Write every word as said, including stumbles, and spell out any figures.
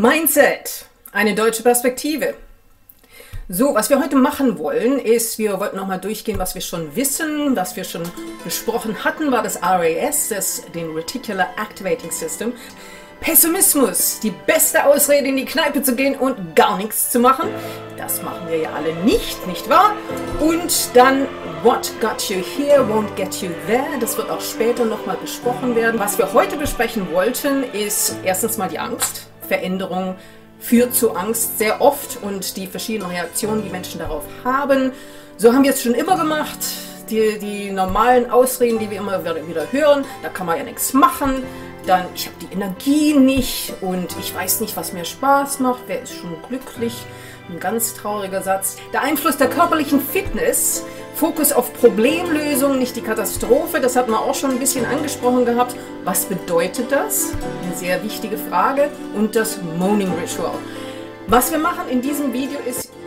Mindset, eine deutsche Perspektive. So, was wir heute machen wollen, ist, wir wollten nochmal durchgehen, was wir schon wissen, was wir schon besprochen hatten, war das R A S, das, den Reticular Activating System. Pessimismus, die beste Ausrede, in die Kneipe zu gehen und gar nichts zu machen. Das machen wir ja alle nicht, nicht wahr? Und dann, what got you here won't get you there. Das wird auch später nochmal besprochen werden. Was wir heute besprechen wollten, ist erstens mal die Angst. Veränderung führt zu Angst sehr oft und die verschiedenen Reaktionen, die Menschen darauf haben. So haben wir es schon immer gemacht. Die, die normalen Ausreden, die wir immer wieder hören, da kann man ja nichts machen. Dann, ich habe die Energie nicht und ich weiß nicht, was mir Spaß macht. Wer ist schon glücklich? Ein ganz trauriger Satz. Der Einfluss der körperlichen Fitness, Fokus auf Problemlösung, nicht die Katastrophe. Das hat man auch schon ein bisschen angesprochen gehabt. Was bedeutet das? Eine sehr wichtige Frage. Und das Moaning Ritual. Was wir machen in diesem Video ist,